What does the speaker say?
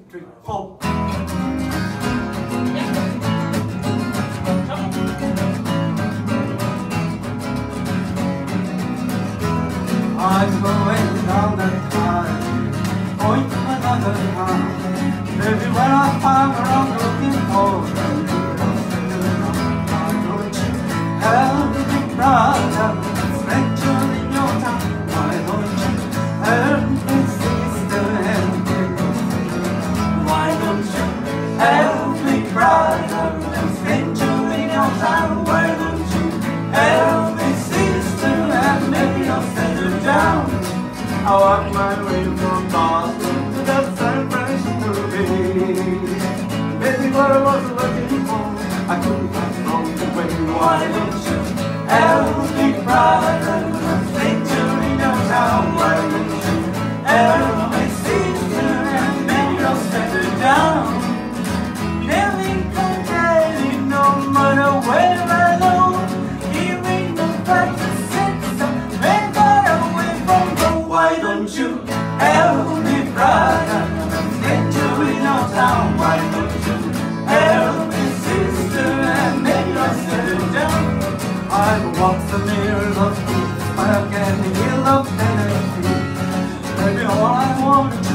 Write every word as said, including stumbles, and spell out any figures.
three, four. I'm going down that time, going to another town. Maybe when I hang around looking for why don't you help me, brother? Let you in your town. Why don't you help me, sister? Help me, why don't you help me, brother? Let you in your town. Why don't you help me, sister? And maybe I'll settle down. I walk my way from Boston to the San Francisco Bay. Maybe what I was looking for, I couldn't find along the way. Why don't you help me, brother? Take you in your town. Why don't you help me, sister? And maybe I'll settle down. Never complaining, no matter where I go. Here ain't no practice, so maybe away from home. Why don't you help me, brother? Get you in your town. Why don't you help me, sister? And maybe I'll settle down. I've walked the mirrors of truth, I have gained the hill of energy. Maybe all I want